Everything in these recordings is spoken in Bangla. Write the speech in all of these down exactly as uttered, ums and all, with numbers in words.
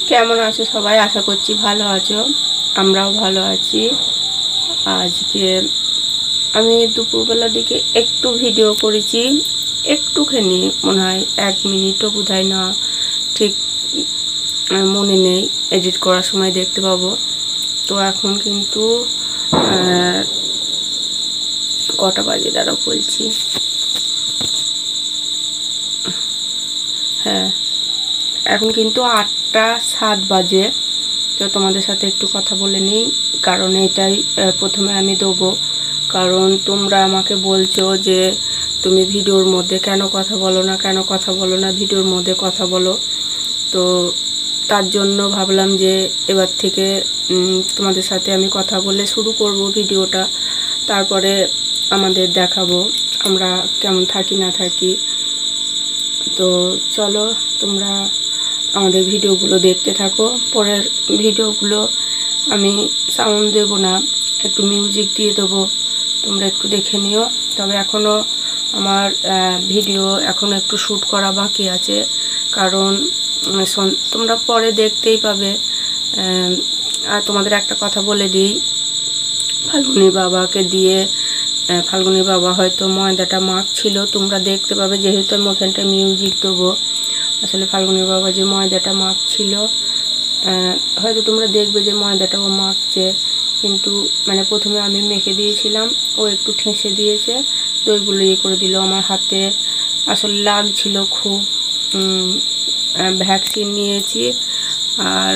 কেমন আছো সবাই? আশা করছি ভালো আছো, আমরাও ভালো আছি। আজকে আমি দুপুরবেলার দিকে একটু ভিডিও করেছি, একটুখানি মনে হয় এক মিনিটও বোধহয় না, ঠিক মনে নেই, এডিট করার সময় দেখতে পাবো। তো এখন কিন্তু কটা বাজে দাঁড়াও বলছি, হ্যাঁ এখন কিন্তু আটটা সাত বাজে। তো তোমাদের সাথে একটু কথা বলে নিই, কারণ এটাই প্রথমে আমি দেবো। কারণ তোমরা আমাকে বলছো যে তুমি ভিডিওর মধ্যে কেন কথা বলো না কেন কথা বলো না ভিডিওর মধ্যে কথা বলো। তো তার জন্য ভাবলাম যে এবার থেকে তোমাদের সাথে আমি কথা বলে শুরু করব ভিডিওটা, তারপরে আমাদের দেখাবো আমরা কেমন থাকি না থাকি। তো চলো তোমরা আমাদের ভিডিওগুলো দেখতে থাকো। পরের ভিডিওগুলো আমি সাউন্ড দেবো না, একটু মিউজিক দিয়ে দেবো, তোমরা একটু দেখে নিও। তবে এখনও আমার ভিডিও এখনও একটু শ্যুট করা বাকি আছে, কারণ তোমরা পরে দেখতেই পাবে। আর তোমাদের একটা কথা বলে দিই, ফাল্গুনি বাবাকে দিয়ে ফাল্গুনি বাবা হয়তো ময়দাটা মাখছিল, তোমরা দেখতে পাবে, যেহেতু আমি ওখানটায় মিউজিক দেবো। আসলে ফাল্গুনি বাবা যে ময়দাটা মাখছিল, হয়তো তোমরা দেখবে যে ময়দাটা ও মাখছে, কিন্তু মানে প্রথমে আমি মেখে দিয়েছিলাম, ও একটু ঠেসে দিয়েছে, দইগুলো ইয়ে করে দিল আমার হাতে। আসলে লাগছিল খুব, ভ্যাকসিন নিয়েছি আর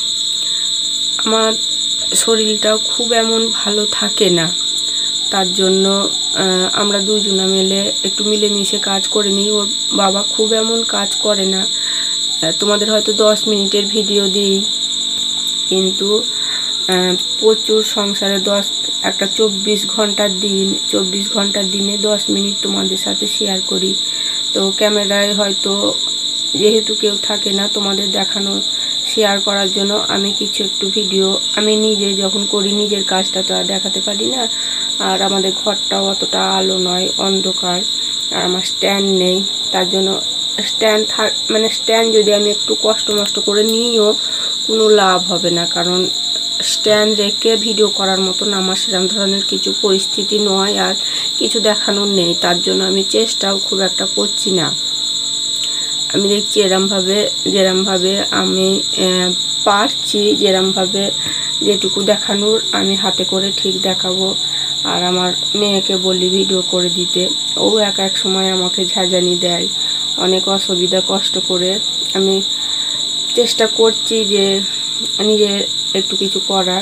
আমার শরীরটাও খুব এমন ভালো থাকে না, তার জন্য আমরা দুজনা মিলে একটু মিলেমিশে কাজ করে নিই। ওর বাবা খুব এমন কাজ করে না, তোমাদের হয়তো দশ মিনিটের ভিডিও দিই, কিন্তু প্রচুর সংসারে দশ একটা চব্বিশ ঘন্টার দিন চব্বিশ ঘন্টার দিনে দশ মিনিট তোমাদের সাথে শেয়ার করি। তো ক্যামেরায় হয়তো যেহেতু কেউ থাকে না তোমাদের দেখানো শেয়ার করার জন্য, আমি কিছু একটু ভিডিও আমি নিজে যখন করি নিজের কাজটা তো আর দেখাতে পারি না। আর আমাদের ঘরটাও অতটা আলো নয়, অন্ধকার, আর আমার স্ট্যান্ড নেই, তার জন্য স্ট্যান্ড থাক মানে স্ট্যান্ড যদি আমি একটু কষ্ট মষ্ট করে নিইও কোনো লাভ হবে না, কারণ স্ট্যান্ড রেখে ভিডিও করার মতন আমার সেরকম ধরনের কিছু পরিস্থিতি নয় আর কিছু দেখানোর নেই, তার জন্য আমি চেষ্টাও খুব একটা করছি না। আমি দেখছি এরমভাবে যেরমভাবে আমি পারছি, যেরমভাবে যেটুকু দেখানোর আমি হাতে করে ঠিক দেখাবো। আর আমার মেয়েকে বলি ভিডিও করে দিতে, ও এক এক সময় আমাকে ঝাঁঝানি দেয়, অনেক অসুবিধা কষ্ট করে আমি চেষ্টা করছি যে নিজে একটু কিছু করার।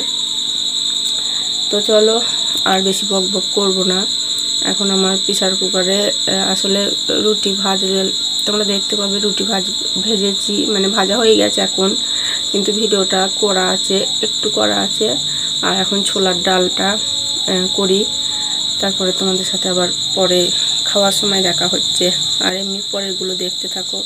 তো চলো আর বেশি বক বক করবো না। এখন আমার প্রেসার কুকারে আসলে রুটি ভাজলে তোমরা দেখতে পাবে, রুটি ভাজ ভেজেছি মানে ভাজা হয়ে গেছে এখন, কিন্তু ভিডিওটা করা আছে, একটু করা আছে। আর এখন ছোলার ডালটা করি, তারপরে তোমাদের সাথে আবার পরে খাওয়ার সময় দেখা হচ্ছে। আর এমনি পরেরগুলো দেখতে থাকো।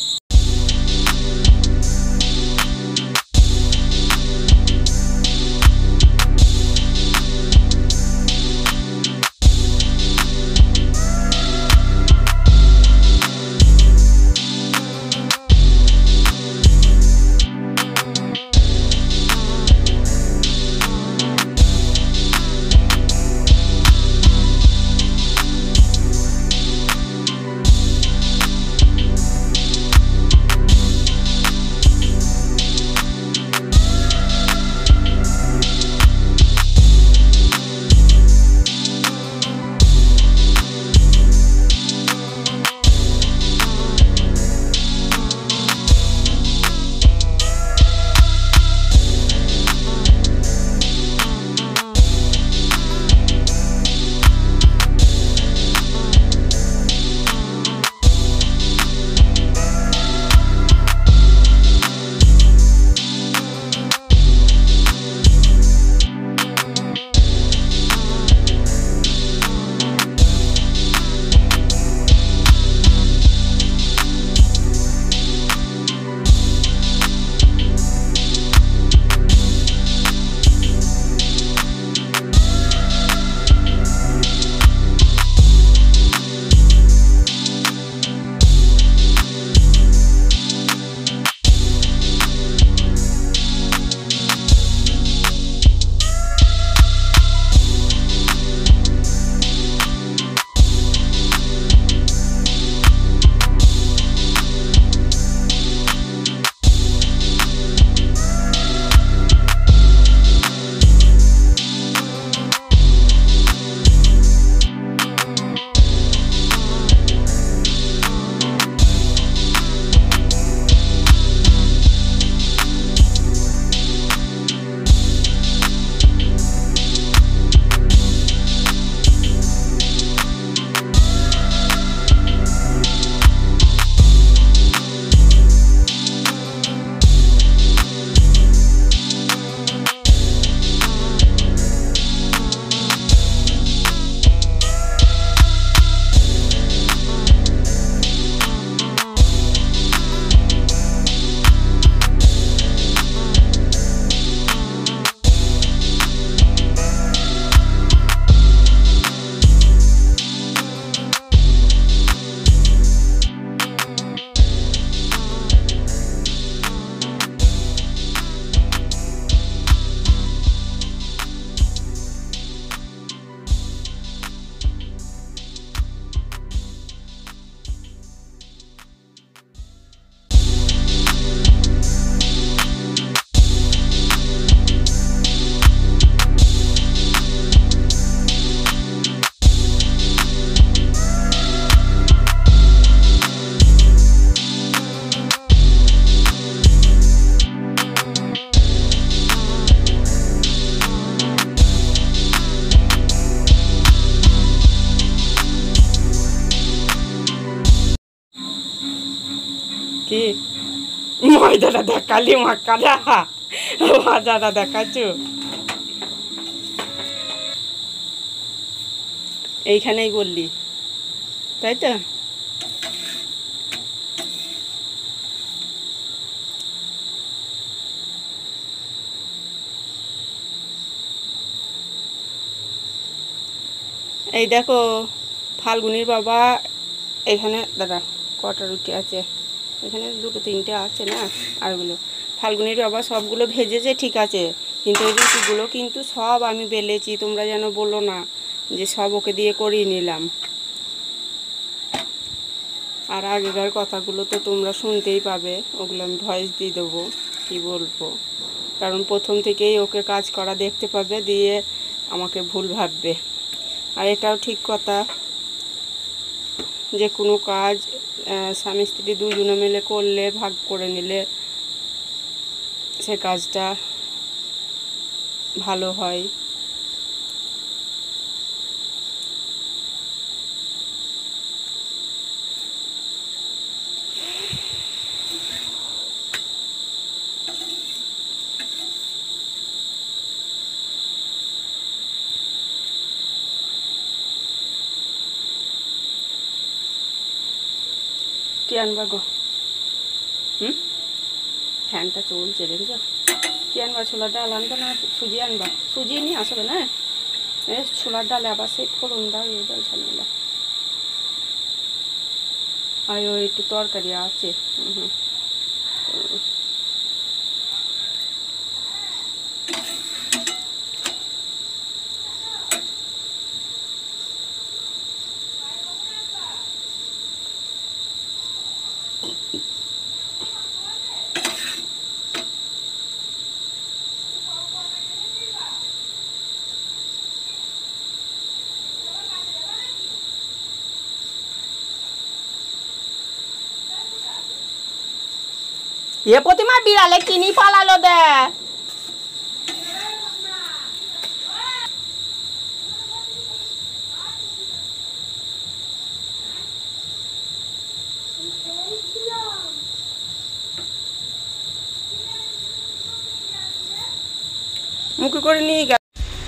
কি ময়দাটা দেখালি মাখাটা ভাজাটা দেখাচ্ছ এইখানেই বললি তাই তো এই দেখো ফাল্গুনির বাবা এখানে দাদা কটা রুটি আছে এখানে দুটো তিনটে আছে না আরগুলো ফাল্গুনির বাবা সবগুলো ভেজেছে ঠিক আছে কিন্তু এই রুটিগুলো কিন্তু সব আমি বেলেছি তোমরা যেন বলো না যে সব ওকে দিয়ে করিয়ে নিলাম আর আগেকার কথাগুলো তো তোমরা শুনতেই পাবে ওগুলো আমি ভয়েস দিয়ে দেবো কী বলবো কারণ প্রথম থেকেই ওকে কাজ করা দেখতে পাবে দিয়ে আমাকে ভুল ভাববে আর এটাও ঠিক কথা যে কোনো কাজ স্বামী স্ত্রী দুজনে মিলে করলে ভাগ করে নিলে সে কাজটা ভালো হয় কি আনবা গো হুম ফ্যানটা চলছে দেখেছ কি আনবা ছোলার ডাল আনবে না সুজি আনবা সুজি নিয়ে আসবে না এ ছোলার ডালে আবার সেই ফোড়ন দাও এই ডাল ঝামেলা আর ওই একটু তরকারি আছে হুম হুম এ প্রতিমা বিড়ালে কিনি পালালো দে মুখে করে নিয়ে গেল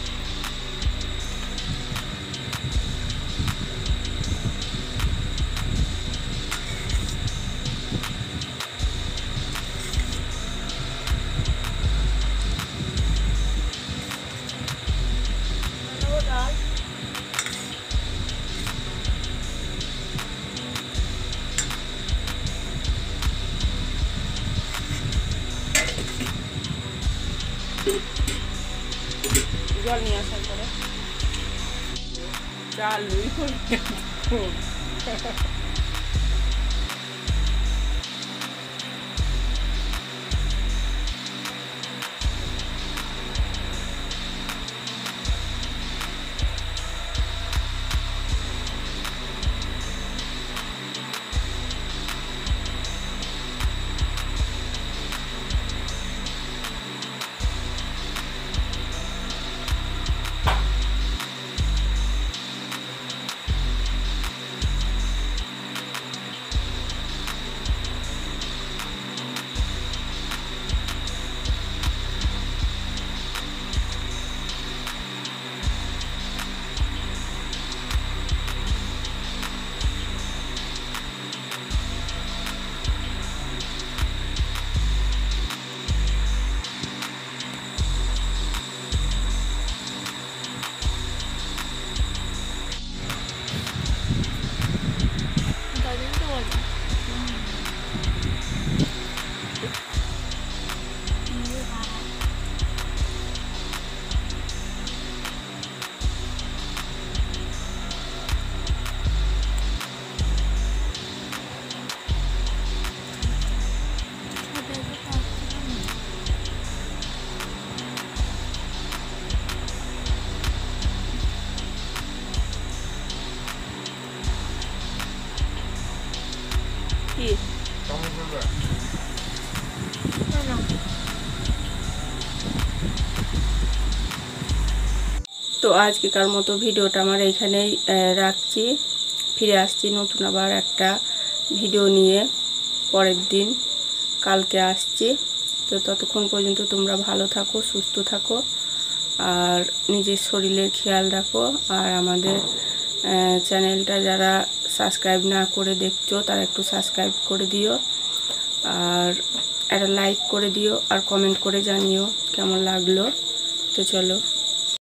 জল নিয়ে আসার পরে চালুই করে কি তো আজকেকার মতো ভিডিওটা আমার এইখানেই রাখছি ফিরে আসছি নতুন আবার একটা ভিডিও নিয়ে পরের দিন কালকে আসছি। তো ততক্ষণ পর্যন্ত তোমরা ভালো থাকো, সুস্থ থাকো, আর নিজের শরীরের খেয়াল রাখো। আর আমাদের চ্যানেলটা যারা সাবস্ক্রাইব না করে দেখছো তারা একটু সাবস্ক্রাইব করে দিও, আর একটা লাইক করে দিও, আর কমেন্ট করে জানিও কেমন লাগলো। তো চলো।